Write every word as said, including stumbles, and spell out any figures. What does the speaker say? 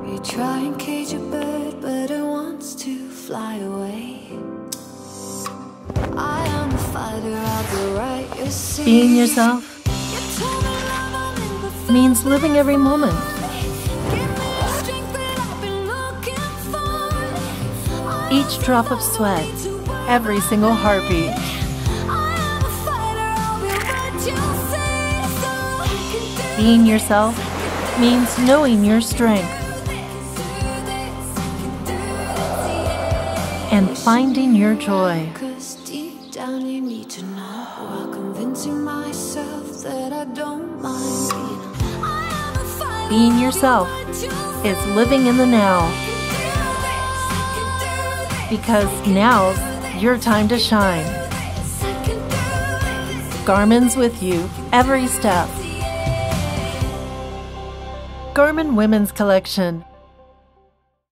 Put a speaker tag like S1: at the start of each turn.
S1: You try and cage a bird, but it wants to fly away. I am a fighter, I'll be right. You see.
S2: Being yourself means living every moment. Each drop of sweat, every single heartbeat. Being yourself means knowing your strength and finding your joy. Being yourself is living in the now, because now's your time to shine. Garmin's with you every step. Garmin Women's Collection.